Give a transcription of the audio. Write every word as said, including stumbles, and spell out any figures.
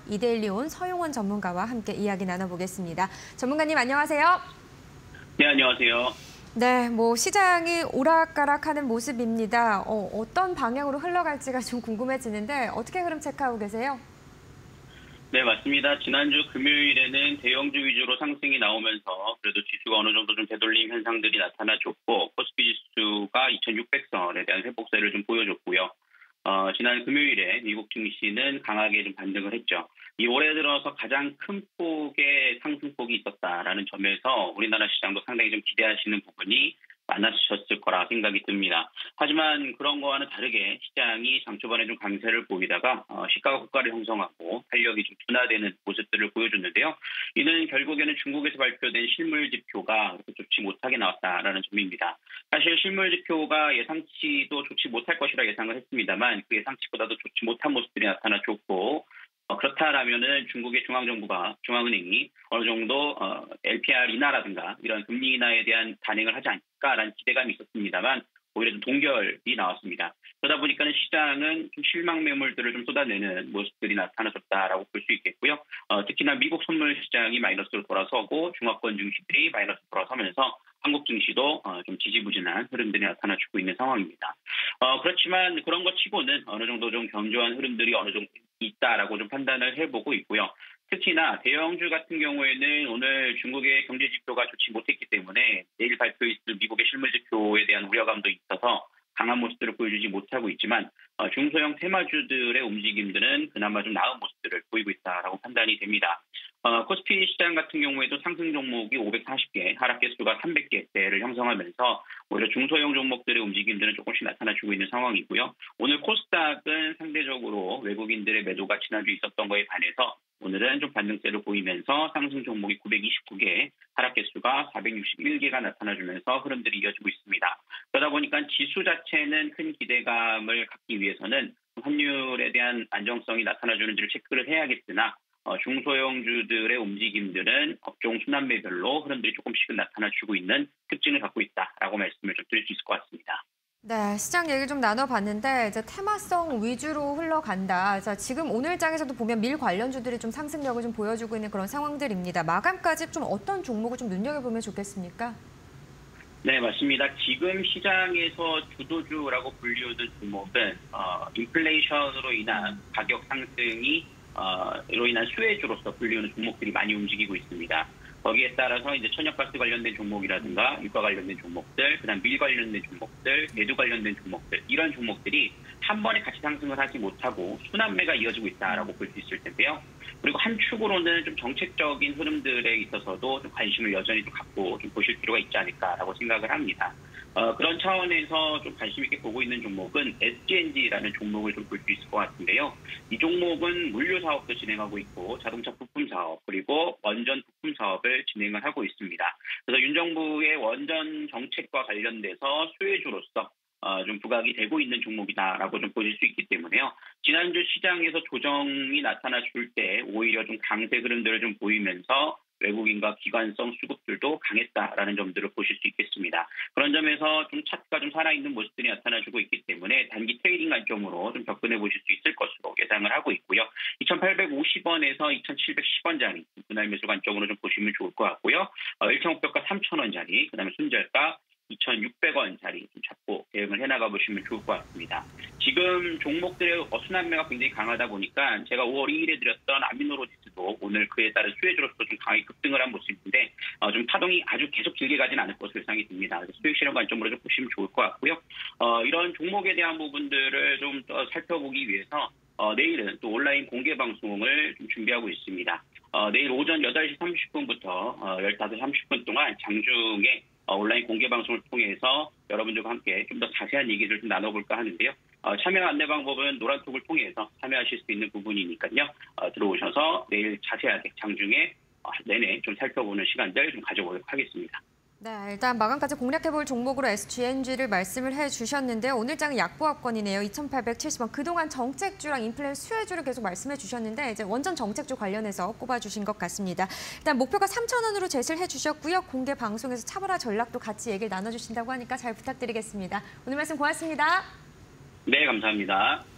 이데일리 온 서용원 전문가와 함께 이야기 나눠보겠습니다. 전문가님 안녕하세요. 네, 안녕하세요. 네, 뭐 시장이 오락가락하는 모습입니다. 어, 어떤 방향으로 흘러갈지가 좀 궁금해지는데 어떻게 흐름 체크하고 계세요? 네, 맞습니다. 지난주 금요일에는 대형주 위주로 상승이 나오면서 그래도 지수가 어느 정도 좀 되돌림 현상들이 나타나줬고 코스피 지수가 이천육백 선에 대한 회복세를 좀 보여줬고요. 어, 지난 금요일에 미국 증시는 강하게 좀 반등을 했죠. 이 올해 들어서 가장 큰 폭의 상승폭이 있었다라는 점에서 우리나라 시장도 상당히 좀 기대하시는 부분이 많아지셨을 거라 생각이 듭니다. 하지만 그런 거와는 다르게 시장이 장 초반에 좀 강세를 보이다가 어, 시가가 고가를 형성하고 탄력이 좀 둔화되는 모습들을 보여줬는데요. 이는 결국에는 중국에서 발표된 실물 지표가 그렇게 좋지 못하게 나왔다라는 점입니다. 사실 실물 지표가 예상치도 좋지 못할 것이라 예상을 했습니다만 그 예상치보다도 좋지 못한 모습들이 나타나줬고 어, 그렇다라면은 중국의 중앙정부가 중앙은행이 어느 정도 어, 엘피알 인하라든가 이런 금리 인하에 대한 단행을 하지 않을까라는 기대감이 있었습니다만 오히려 좀 동결이 나왔습니다. 그러다 보니까는 시장은 좀 실망 매물들을 좀 쏟아내는 모습들이 나타나졌다라고 볼 수 있겠고요. 어, 특히나 미국 선물 시장이 마이너스로 돌아서고 중화권 증시들이 마이너스로 돌아서면서 한국 증시도 어, 좀 지지부진한 흐름들이 나타나주고 있는 상황입니다. 어, 그렇지만 그런 것 치고는 어느 정도 좀 견조한 흐름들이 어느 정도 있다라고 좀 판단을 해보고 있고요. 특히나 대형주 같은 경우에는 오늘 중국의 경제 지표가 좋지 못했기 때문에 내일 발표있을 미국의 실물 지표에 대한 우려감도 있어서 강한 모습들을 보여주지 못하고 있지만 어, 중소형 테마주들의 움직임들은 그나마 좀 나은 모습들을 보이고 있다라고 판단이 됩니다. 어, 코스피 시장 같은 경우에도 상승 종목이 오백사십 개, 하락 개수가 삼백 개대를 형성하면서 오히려 중소형 종목들의 움직임들은 조금씩 나타나주고 있는 상황이고요. 오늘 코스닥은 상대적으로 외국인들의 매도가 지난주 있었던 거에 반해서 오늘은 좀 반등세를 보이면서 상승 종목이 구백이십구 개, 하락 개수가 사백육십일 개가 나타나주면서 흐름들이 이어지고 있습니다. 그러다 보니까 지수 자체는 큰 기대감을 갖기 위해서는 환율에 대한 안정성이 나타나주는지를 체크를 해야겠으나 어, 중소형주들의 움직임들은 업종 순환매별로 흐름들이 조금씩은 나타나주고 있는 특징을 갖고 있다라고 말씀을 좀 드릴 수 있을 것 같습니다. 네, 시장 얘기를 좀 나눠봤는데 이제 테마성 위주로 흘러간다. 자, 지금 오늘 장에서도 보면 밀 관련주들이 좀 상승력을 좀 보여주고 있는 그런 상황들입니다. 마감까지 좀 어떤 종목을 좀 눈여겨보면 좋겠습니까? 네, 맞습니다. 지금 시장에서 주도주라고 불리우는 종목은 어, 인플레이션으로 인한 가격 상승이 어, 로 인한 수혜주로서 불리우는 종목들이 많이 움직이고 있습니다. 거기에 따라서 이제 천연가스 관련된 종목이라든가 유가 관련된 종목들, 그다음 밀 관련된 종목들, 대두 관련된 종목들 이런 종목들이 한 번에 같이 상승을 하지 못하고 순환매가 이어지고 있다라고 볼 수 있을 텐데요. 그리고 한 축으로는 좀 정책적인 흐름들에 있어서도 좀 관심을 여전히 좀 갖고 좀 보실 필요가 있지 않을까라고 생각을 합니다. 어, 그런 차원에서 좀 관심 있게 보고 있는 종목은 에스지엔지라는 종목을 좀 볼 수 있을 것 같은데요. 이 종목은 물류 사업도 진행하고 있고 자동차 부품 사업 그리고 원전 부품 사업을 진행을 하고 있습니다. 그래서 윤 정부의 원전 정책과 관련돼서 수혜주로서 어, 좀 부각이 되고 있는 종목이다라고 좀 보실 수 있기 때문에요. 지난주 시장에서 조정이 나타나 줄 때 오히려 좀 강세 흐름들을 좀 보이면서 외국인과 기관성 수급들도 강했다라는 점들을 보실 수 있겠습니다. 그런 점에서 좀 차트가 좀 살아있는 모습들이 나타나주고 있기 때문에 단기 트레이딩 관점으로 좀 접근해 보실 수 있을 것으로 예상을 하고 있고요. 이천팔백오십 원에서 이천칠백십 원 자리 분할 매수 관점으로 좀 보시면 좋을 것 같고요. 어, 일천오백과 삼천 원 자리, 그다음에 순저가 이천육백 원 자리 좀 잡고 대응을 해나가 보시면 좋을 것 같습니다. 지금 종목들의 순환매가 굉장히 강하다 보니까 제가 오월 이일에 드렸던 아미노로지스도 오늘 그에 따른 수혜주로서 좀 강하게 급등을 한 모습인데 어, 좀 파동이 아주 계속 길게 가지는 않을 것으로 예상이 됩니다. 그래서 수익 실현 관점으로 좀 보시면 좋을 것 같고요. 어, 이런 종목에 대한 부분들을 좀 더 살펴보기 위해서 어, 내일은 또 온라인 공개 방송을 좀 준비하고 있습니다. 어, 내일 오전 여덟 시 삼십 분부터 어, 열다섯 시 삼십 분 동안 장중에 어, 온라인 공개 방송을 통해서 여러분들과 함께 좀 더 자세한 얘기를 좀 나눠볼까 하는데요. 어, 참여 안내 방법은 노란톡을 통해서 참여하실 수 있는 부분이니까요. 어, 들어오셔서 내일 자세하게 장중에 어, 내내 좀 살펴보는 시간들 좀 가져보도록 하겠습니다. 네, 일단 마감까지 공략해볼 종목으로 에스지엔지를 말씀을 해주셨는데요. 오늘 장은 약보합권이네요. 이천팔백칠십 원. 그동안 정책주랑 인플레 수혜주를 계속 말씀해 주셨는데 이제 원전 정책주 관련해서 꼽아주신 것 같습니다. 일단 목표가 삼천 원으로 제시를 해주셨고요. 공개 방송에서 차별화 전략도 같이 얘기를 나눠주신다고 하니까 잘 부탁드리겠습니다. 오늘 말씀 고맙습니다. 네, 감사합니다.